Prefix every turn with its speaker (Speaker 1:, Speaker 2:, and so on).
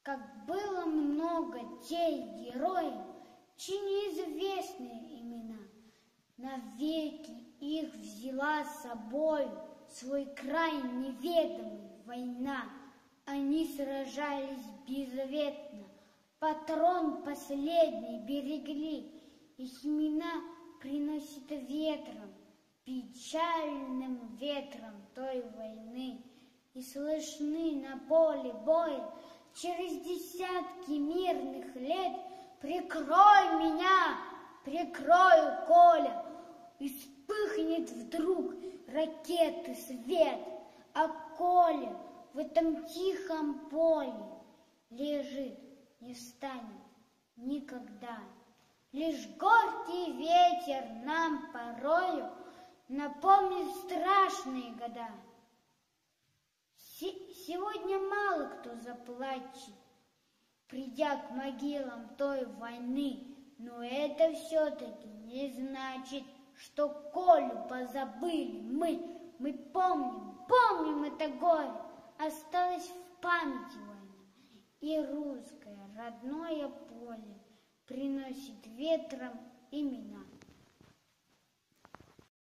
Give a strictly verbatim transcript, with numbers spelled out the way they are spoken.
Speaker 1: Как было много тех героев, чьи неизвестные имена. Навеки их взяла с собой свой край неведомый война. Они сражались беззаветно, патрон последний берегли. Их имена приносит ветром, печальным ветром той войны. И слышны на поле боя через десятки мирных лет: прикрой меня, прикрою, Коля. И вспыхнет вдруг ракеты свет, а Коля в этом тихом поле лежит, не встанет никогда. Лишь горький ветер нам порою напомнит страшные года. Сегодня мало кто заплачет, придя к могилам той войны, но это все-таки не значит, что Колю позабыли мы. Мы помним, помним это горе, осталось в памяти война. И русское родное поле приносит ветром имена.